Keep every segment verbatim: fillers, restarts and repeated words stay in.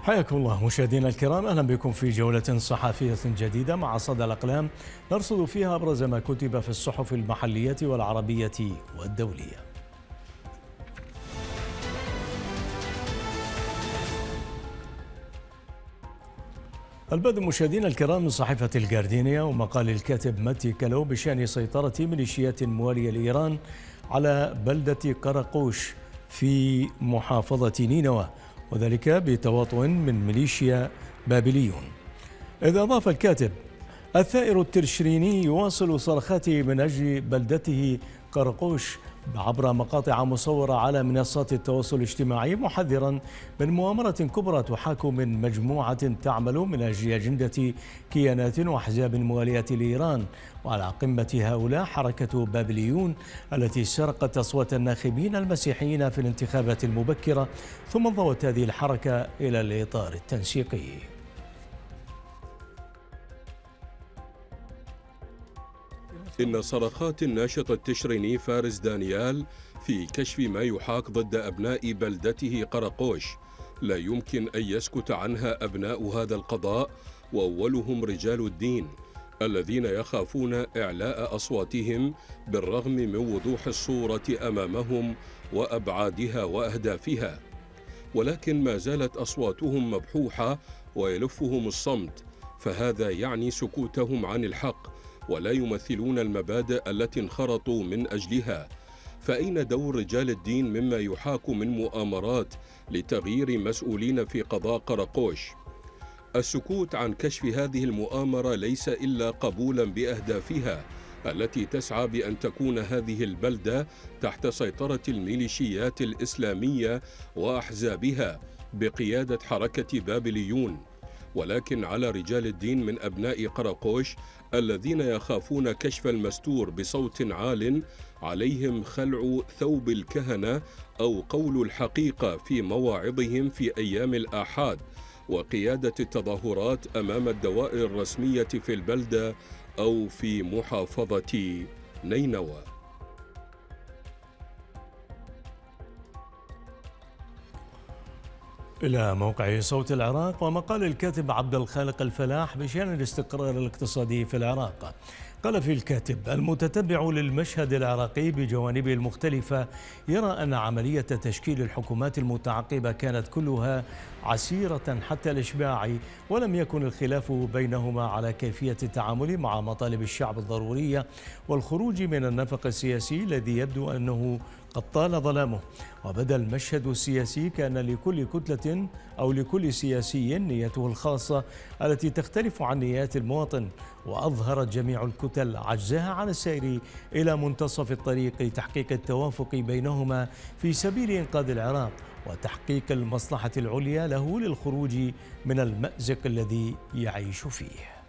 حياكم الله مشاهدينا الكرام، أهلا بكم في جولة صحفية جديدة مع صدى الأقلام نرصد فيها أبرز ما كتب في الصحف المحلية والعربية والدولية. البدء مشاهدينا الكرام من صحيفة الجاردينيا ومقال الكاتب ماتي كالو بشأن سيطرة ميليشيات موالية لإيران على بلدة قرقوش في محافظة نينوى، وذلك بتواطؤ من ميليشيا بابليون. إذا أضاف الكاتب: الثائر الترشريني يواصل صرخاته من أجل بلدته قرقوش عبر مقاطع مصورة على منصات التواصل الاجتماعي، محذرا من مؤامرة كبرى تحاك من مجموعة تعمل من أجل أجندة كيانات وأحزاب موالية لإيران، وعلى قمة هؤلاء حركة بابليون التي سرقت أصوات الناخبين المسيحيين في الانتخابات المبكرة، ثم انضوت هذه الحركة إلى الإطار التنسيقي. إن صرخات الناشط التشريني فارس دانيال في كشف ما يحاك ضد أبناء بلدته قرقوش لا يمكن أن يسكت عنها أبناء هذا القضاء، وأولهم رجال الدين الذين يخافون إعلاء أصواتهم بالرغم من وضوح الصورة أمامهم وأبعادها وأهدافها، ولكن ما زالت أصواتهم مبحوحة ويلفهم الصمت، فهذا يعني سكوتهم عن الحق ولا يمثلون المبادئ التي انخرطوا من أجلها. فأين دور رجال الدين مما يحاك من مؤامرات لتغيير مسؤولين في قضاء قرقوش؟ السكوت عن كشف هذه المؤامرة ليس إلا قبولا بأهدافها التي تسعى بأن تكون هذه البلدة تحت سيطرة الميليشيات الإسلامية وأحزابها بقيادة حركة بابليون. ولكن على رجال الدين من أبناء قرقوش الذين يخافون كشف المستور بصوت عال عليهم خلع ثوب الكهنة أو قول الحقيقة في مواعظهم في أيام الآحاد، وقيادة التظاهرات أمام الدوائر الرسمية في البلدة أو في محافظة نينوى. إلى موقع صوت العراق ومقال الكاتب عبد الخالق الفلاح بشأن الاستقرار الاقتصادي في العراق. قال في الكاتب: المتتبع للمشهد العراقي بجوانبه المختلفة يرى أن عملية تشكيل الحكومات المتعاقبة كانت كلها عسيرة حتى الإشباع، ولم يكن الخلاف بينهما على كيفية التعامل مع مطالب الشعب الضرورية والخروج من النفق السياسي الذي يبدو أنه قد طال ظلامه. وبدا المشهد السياسي كان لكل كتلة أو لكل سياسي نيته الخاصة التي تختلف عن نيات المواطن، وأظهرت جميع الكتل عجزها عن السير إلى منتصف الطريق لتحقيق التوافق بينهما في سبيل إنقاذ العراق وتحقيق المصلحة العليا له للخروج من المأزق الذي يعيش فيه.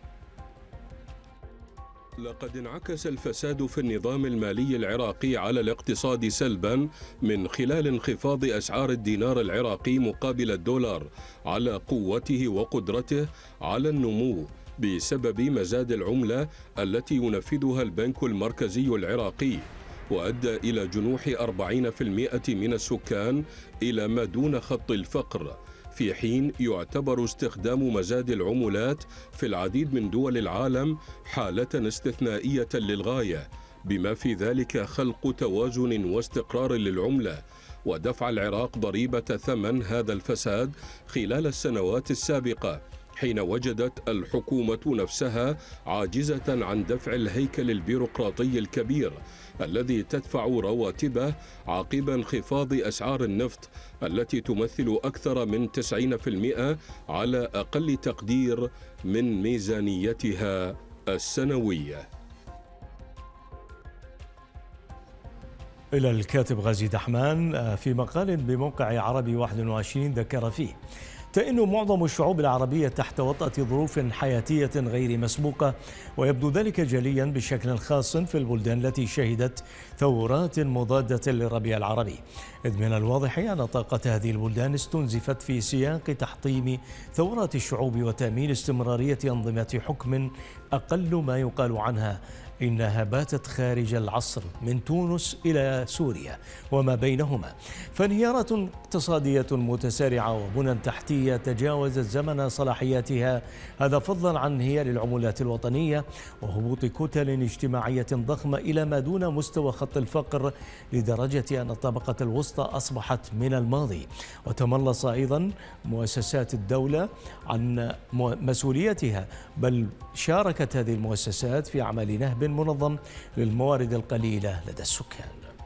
لقد انعكس الفساد في النظام المالي العراقي على الاقتصاد سلبا من خلال انخفاض أسعار الدينار العراقي مقابل الدولار على قوته وقدرته على النمو بسبب مزاد العملة التي ينفذها البنك المركزي العراقي، وأدى إلى جنوح أربعين بالمئة من السكان إلى ما دون خط الفقر، في حين يعتبر استخدام مزاد العملات في العديد من دول العالم حالة استثنائية للغاية، بما في ذلك خلق توازن واستقرار للعملة، ودفع العراق ضريبة ثمن هذا الفساد خلال السنوات السابقة، حين وجدت الحكومة نفسها عاجزة عن دفع الهيكل البيروقراطي الكبير الذي تدفع رواتبه عقب انخفاض أسعار النفط التي تمثل أكثر من تسعين بالمئة على أقل تقدير من ميزانيتها السنوية. إلى الكاتب غازي دحمان في مقال بموقع عربي واحد وعشرين ذكر فيه: تئن معظم الشعوب العربية تحت وطأة ظروف حياتية غير مسبوقة، ويبدو ذلك جليا بشكل خاص في البلدان التي شهدت ثورات مضادة للربيع العربي، إذ من الواضح أن طاقة هذه البلدان استنزفت في سياق تحطيم ثورات الشعوب وتأمين استمرارية أنظمة حكم أقل ما يقال عنها إنها باتت خارج العصر من تونس إلى سوريا وما بينهما، فانهيارات اقتصادية متسارعة وبنى تحتية تجاوزت زمن صلاحياتها، هذا فضلا عن انهيار العملات الوطنية وهبوط كتل اجتماعية ضخمة إلى ما دون مستوى خط الفقر، لدرجة أن الطبقة الوسطى أصبحت من الماضي. وتملص أيضا مؤسسات الدولة عن مسؤوليتها، بل شاركت هذه المؤسسات في عمل نهب منظم للموارد القليلة لدى السكان.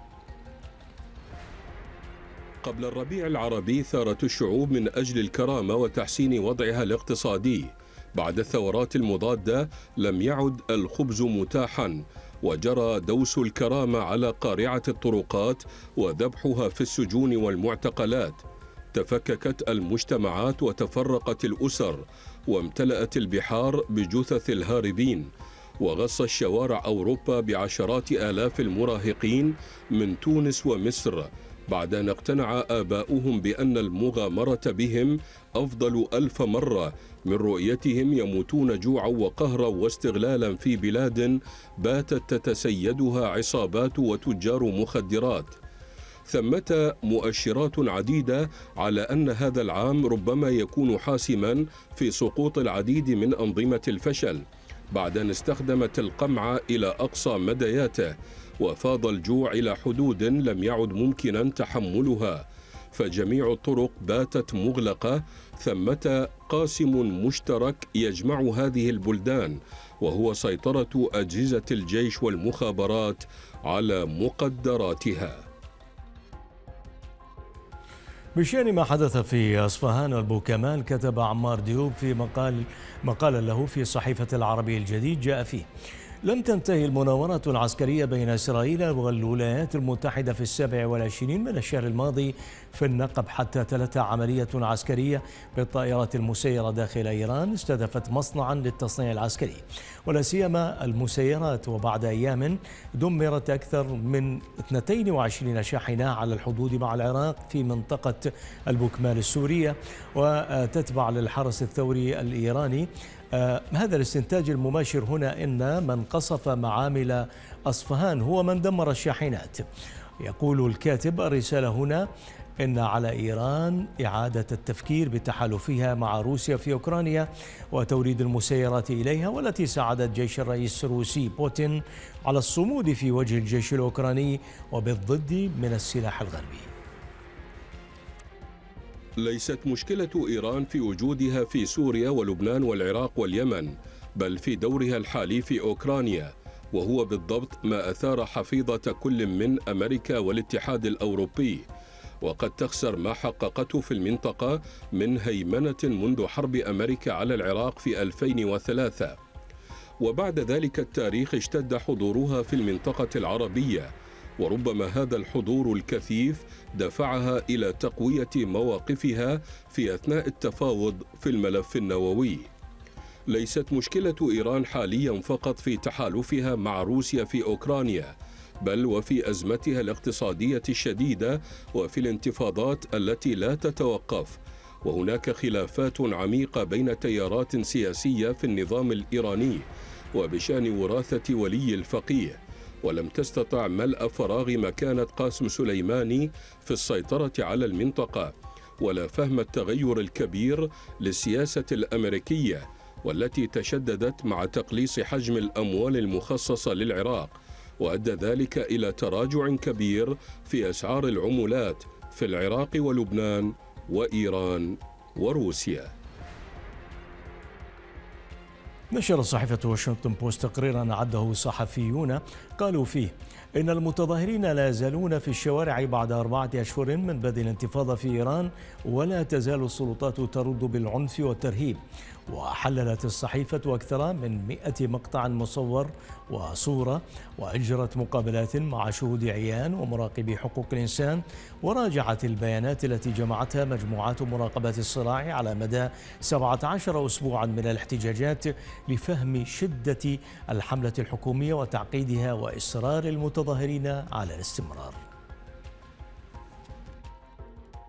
قبل الربيع العربي ثارت الشعوب من أجل الكرامة وتحسين وضعها الاقتصادي. بعد الثورات المضادة لم يعد الخبز متاحا، وجرى دوس الكرامة على قارعة الطرقات وذبحها في السجون والمعتقلات. تفككت المجتمعات وتفرقت الأسر، وامتلأت البحار بجثث الهاربين، وغص الشوارع أوروبا بعشرات آلاف المراهقين من تونس ومصر، بعد أن اقتنع آباؤهم بأن المغامرة بهم أفضل ألف مرة من رؤيتهم يموتون جوعا وقهرا واستغلالا في بلاد باتت تتسيدها عصابات وتجار مخدرات. ثمة مؤشرات عديدة على أن هذا العام ربما يكون حاسما في سقوط العديد من أنظمة الفشل، بعد أن استخدمت القمع إلى أقصى مدياته، وفاض الجوع إلى حدود لم يعد ممكنا تحملها، فجميع الطرق باتت مغلقة. ثمة قاسم مشترك يجمع هذه البلدان، وهو سيطرة أجهزة الجيش والمخابرات على مقدراتها. بشأن ما حدث في أصفهان والبوكمان، كتب عمار ديوب في مقال مقالا له في صحيفة العربي الجديد جاء فيه: لم تنتهي المناورات العسكرية بين إسرائيل والولايات المتحدة في السابع والعشرين من الشهر الماضي في النقب حتى تلتها عملية عسكرية بالطائرات المسيرة داخل إيران استهدفت مصنعا للتصنيع العسكري، ولا سيما المسيرات، وبعد أيام دمرت أكثر من اثنتين وعشرين شاحنة على الحدود مع العراق في منطقة البوكمان السورية وتتبع للحرس الثوري الإيراني. آه هذا الاستنتاج المباشر هنا إن من قصف معامل أصفهان هو من دمر الشاحنات. يقول الكاتب: الرسالة هنا إن على إيران إعادة التفكير بتحالفها مع روسيا في أوكرانيا وتوريد المسيرات إليها، والتي ساعدت جيش الرئيس الروسي بوتين على الصمود في وجه الجيش الأوكراني وبالضد من السلاح الغربي. ليست مشكلة إيران في وجودها في سوريا ولبنان والعراق واليمن، بل في دورها الحالي في أوكرانيا، وهو بالضبط ما أثار حفيظة كل من أمريكا والاتحاد الأوروبي، وقد تخسر ما حققته في المنطقة من هيمنة منذ حرب أمريكا على العراق في ألفين وثلاثة، وبعد ذلك التاريخ اشتد حضورها في المنطقة العربية، وربما هذا الحضور الكثيف دفعها إلى تقوية مواقفها في أثناء التفاوض في الملف النووي. ليست مشكلة إيران حاليا فقط في تحالفها مع روسيا في أوكرانيا، بل وفي أزمتها الاقتصادية الشديدة وفي الانتفاضات التي لا تتوقف، وهناك خلافات عميقة بين تيارات سياسية في النظام الإيراني وبشأن وراثة ولي الفقيه، ولم تستطع ملء فراغ مكانة قاسم سليماني في السيطرة على المنطقة، ولا فهم التغير الكبير للسياسة الأمريكية والتي تشددت مع تقليص حجم الأموال المخصصة للعراق، وأدى ذلك إلى تراجع كبير في أسعار العملات في العراق ولبنان وإيران وروسيا. نشر صحيفة واشنطن بوست تقريرا عده صحفيون قالوا فيه إن المتظاهرين لا يزالون في الشوارع بعد أربعة أشهر من بدء الانتفاضة في إيران، ولا تزال السلطات ترد بالعنف والترهيب. وحللت الصحيفة أكثر من مئة مقطع مصور وصورة، وأجرت مقابلات مع شهود عيان ومراقبي حقوق الإنسان، وراجعت البيانات التي جمعتها مجموعات مراقبة الصراع على مدى سبعة عشر أسبوعا من الاحتجاجات لفهم شدة الحملة الحكومية وتعقيدها وإصرار المتظاهرين على الاستمرار.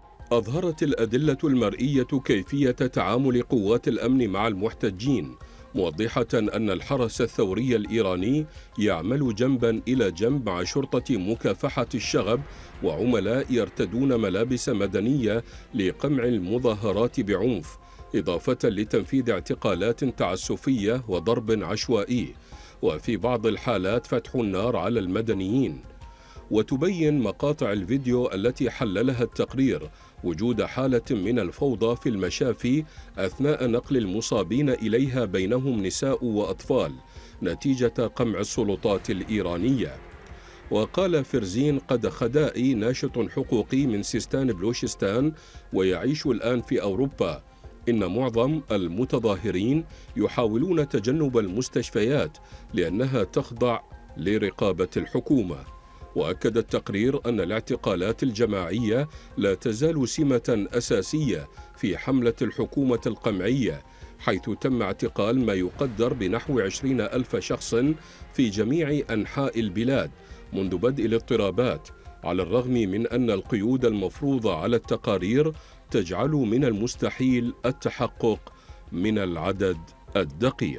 أظهرت الأدلة المرئية كيفية تعامل قوات الأمن مع المحتجين، موضحة أن الحرس الثوري الإيراني يعمل جنبا إلى جنب مع شرطة مكافحة الشغب وعملاء يرتدون ملابس مدنية لقمع المظاهرات بعنف، إضافة لتنفيذ اعتقالات تعسفية وضرب عشوائي، وفي بعض الحالات فتح النار على المدنيين. وتبين مقاطع الفيديو التي حللها التقرير وجود حالة من الفوضى في المشافي أثناء نقل المصابين إليها بينهم نساء وأطفال نتيجة قمع السلطات الإيرانية. وقال فرزين قد خدائي ناشط حقوقي من سيستان بلوشستان ويعيش الآن في أوروبا إن معظم المتظاهرين يحاولون تجنب المستشفيات لأنها تخضع لرقابة الحكومة. وأكد التقرير أن الاعتقالات الجماعية لا تزال سمة أساسية في حملة الحكومة القمعية، حيث تم اعتقال ما يقدر بنحو عشرين ألف شخص في جميع أنحاء البلاد منذ بدء الاضطرابات، على الرغم من أن القيود المفروضة على التقارير تجعل من المستحيل التحقق من العدد الدقيق.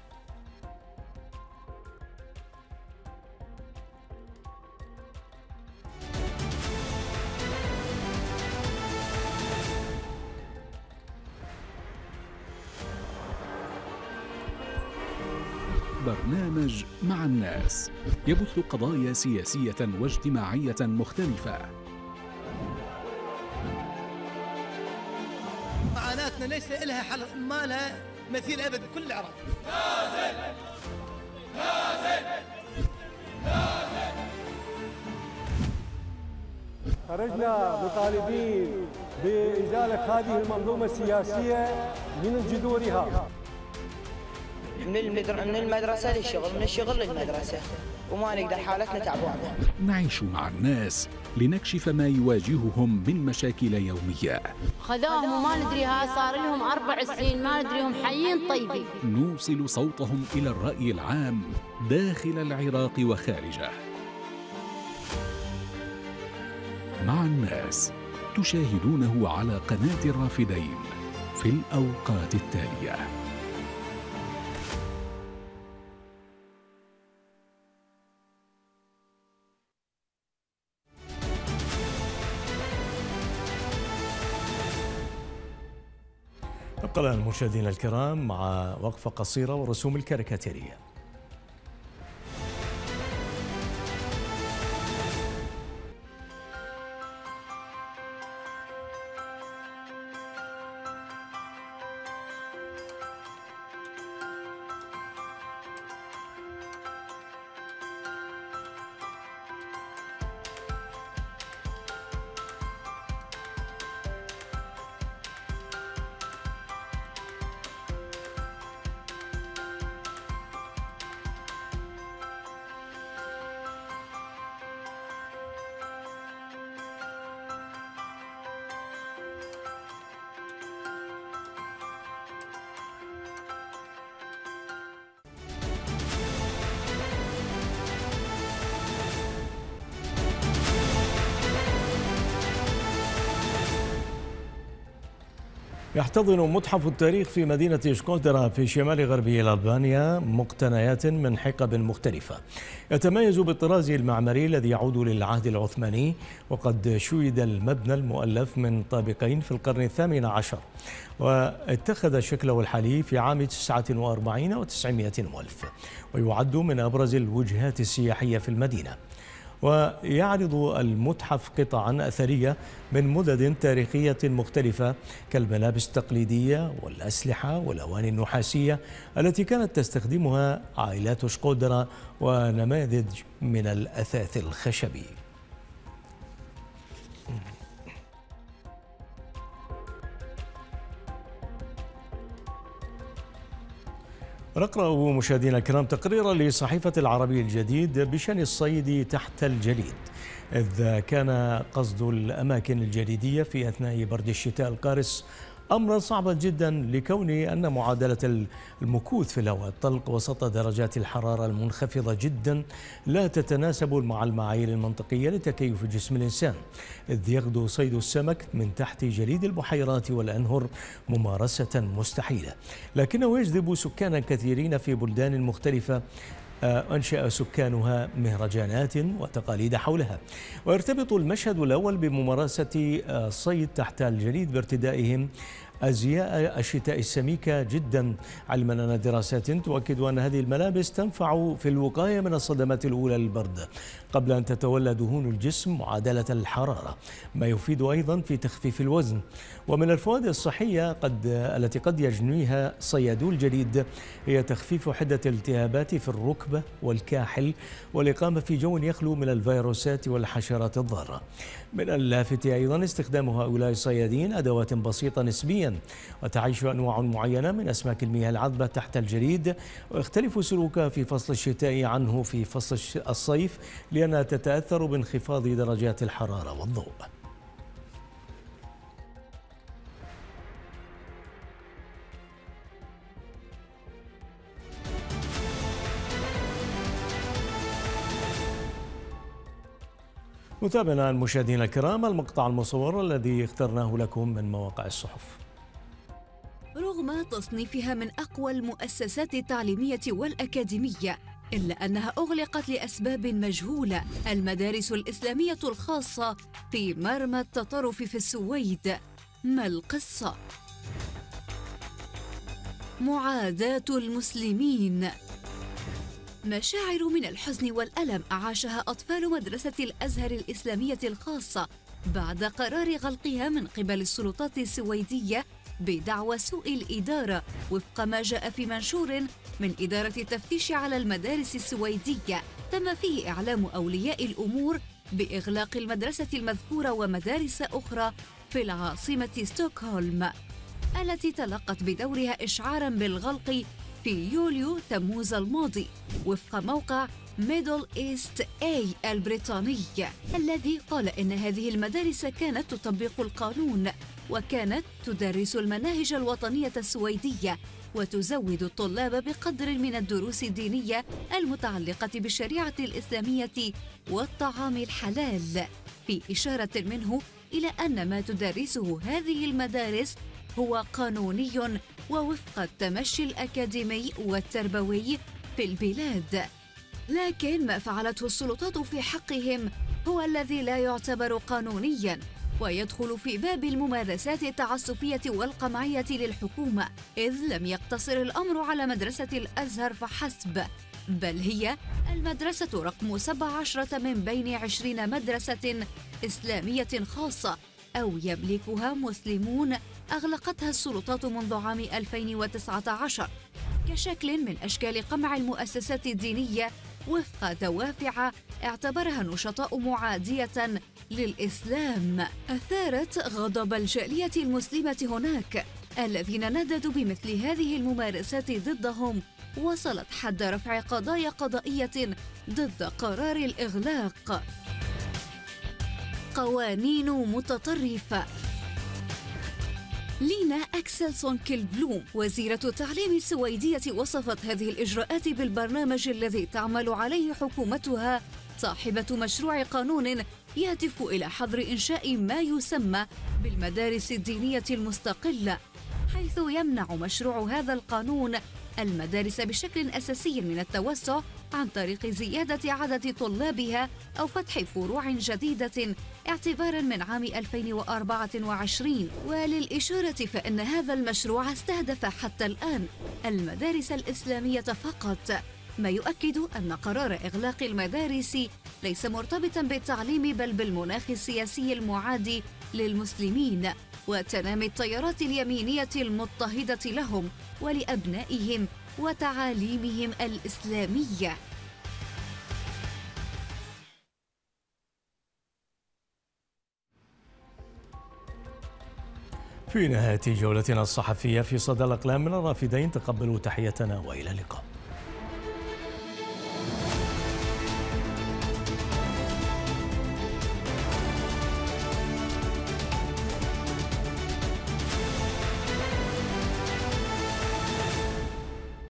برنامج مع الناس يبث قضايا سياسية واجتماعية مختلفة. معاناتنا ليس لها حل، ما لها مثيل أبد بكل العراق. نازل نازل نازل. خرجنا مطالبين بإزالة هذه المنظومة السياسية من جذورها. من المدرسة للشغل، من الشغل للمدرسة، وما نقدر، حالتنا تعبانة. نعيش مع الناس لنكشف ما يواجههم من مشاكل يومية. خذوهم وما ندريها، صار لهم أربع سنين ما ندريهم حيين طيبين. نوصل صوتهم إلى الرأي العام داخل العراق وخارجه. مع الناس تشاهدونه على قناة الرافدين في الأوقات التالية. نبقى الآن مشاهدينا الكرام مع وقفة قصيرة ورسوم الكاريكاتيرية. يحتضن متحف التاريخ في مدينة شكودرا في شمال غربي ألبانيا مقتنيات من حقب مختلفة، يتميز بالطراز المعماري الذي يعود للعهد العثماني، وقد شيد المبنى المؤلف من طابقين في القرن الثامن عشر، واتخذ شكله الحالي في عام تسعة وأربعين وتسعمائة وألف، ويعد من أبرز الوجهات السياحية في المدينة. ويعرض المتحف قطعا أثرية من مدد تاريخية مختلفة كالملابس التقليدية والأسلحة والأواني النحاسية التي كانت تستخدمها عائلات شكودرا ونماذج من الأثاث الخشبي. نقرأ مشاهدينا الكرام تقريرا لصحيفة العربي الجديد بشأن الصيد تحت الجليد، إذ كان قصد الأماكن الجليدية في أثناء برد الشتاء القارس أمرا صعبا جدا لكون أن معادلة المكوث في الهواء الطلق وسط درجات الحرارة المنخفضة جدا لا تتناسب مع المعايير المنطقية لتكيف جسم الإنسان، إذ يغدو صيد السمك من تحت جليد البحيرات والأنهر ممارسة مستحيلة، لكنه يجذب سكانا كثيرين في بلدان مختلفة أنشأ سكانها مهرجانات وتقاليد حولها. ويرتبط المشهد الأول بممارسة الصيد تحت الجليد بارتدائهم أزياء الشتاء السميكة جدا، علما أن دراسات تؤكد أن هذه الملابس تنفع في الوقاية من الصدمات الأولى للبرد قبل أن تتولى دهون الجسم معادلة الحرارة، ما يفيد أيضا في تخفيف الوزن. ومن الفوائد الصحية قد التي قد يجنيها صيادو الجليد هي تخفيف حدة الالتهابات في الركبة والكاحل والإقامة في جو يخلو من الفيروسات والحشرات الضارة. من اللافت أيضا استخدام هؤلاء الصيادين أدوات بسيطة نسبيا، وتعيش أنواع معينة من أسماك المياه العذبة تحت الجليد، ويختلف سلوكها في فصل الشتاء عنه في فصل الصيف لأنها تتأثر بانخفاض درجات الحرارة والضوء. متابعينا المشاهدين الكرام، المقطع المصور الذي اخترناه لكم من مواقع الصحف. رغم تصنيفها من أقوى المؤسسات التعليمية والأكاديمية، إلا أنها أغلقت لأسباب مجهولة. المدارس الإسلامية الخاصة في مرمى التطرف في السويد، ما القصة؟ معاداة المسلمين. مشاعر من الحزن والألم عاشها أطفال مدرسة الأزهر الإسلامية الخاصة بعد قرار غلقها من قبل السلطات السويدية بدعوى سوء الإدارة، وفق ما جاء في منشور من إدارة التفتيش على المدارس السويدية تم فيه إعلام أولياء الأمور بإغلاق المدرسة المذكورة ومدارس أخرى في العاصمة ستوكهولم، التي تلقت بدورها إشعاراً بالغلق في يوليو تموز الماضي، وفق موقع ميدل إيست أي البريطاني، الذي قال إن هذه المدارس كانت تطبق القانون وكانت تدرس المناهج الوطنية السويدية وتزود الطلاب بقدر من الدروس الدينية المتعلقة بالشريعة الإسلامية والطعام الحلال، في إشارة منه إلى أن ما تدرسه هذه المدارس هو قانوني ووفق التمشي الأكاديمي والتربوي في البلاد. لكن ما فعلته السلطات في حقهم هو الذي لا يعتبر قانونياً، ويدخل في باب الممارسات التعسفية والقمعية للحكومة، إذ لم يقتصر الأمر على مدرسة الأزهر فحسب، بل هي المدرسة رقم سبع عشرة من بين عشرين مدرسة إسلامية خاصة أو يملكها مسلمون أغلقتها السلطات منذ عام ألفين وتسعة عشر كشكل من أشكال قمع المؤسسات الدينية وفق دوافع اعتبرها النشطاء معادية للإسلام، أثارت غضب الجالية المسلمة هناك الذين نددوا بمثل هذه الممارسات ضدهم، وصلت حد رفع قضايا قضائية ضد قرار الإغلاق. قوانين متطرفة. لينا أكسلسون كيلبلوم وزيرة التعليم السويدية وصفت هذه الإجراءات بالبرنامج الذي تعمل عليه حكومتها، صاحبة مشروع قانون يهدف إلى حظر إنشاء ما يسمى بالمدارس الدينية المستقلة، حيث يمنع مشروع هذا القانون المدارس بشكل أساسي من التوسع عن طريق زيادة عدد طلابها أو فتح فروع جديدة اعتباراً من عام ألفين وأربعة وعشرين. وللإشارة فإن هذا المشروع استهدف حتى الآن المدارس الإسلامية فقط، ما يؤكد أن قرار إغلاق المدارس ليس مرتبطاً بالتعليم بل بالمناخ السياسي المعادي للمسلمين وتنامي التيارات اليمينية المضطهدة لهم ولأبنائهم وتعاليمهم الإسلامية. في نهاية جولتنا الصحفية في صدى الأقلام من الرافدين، تقبلوا تحيتنا وإلى اللقاء.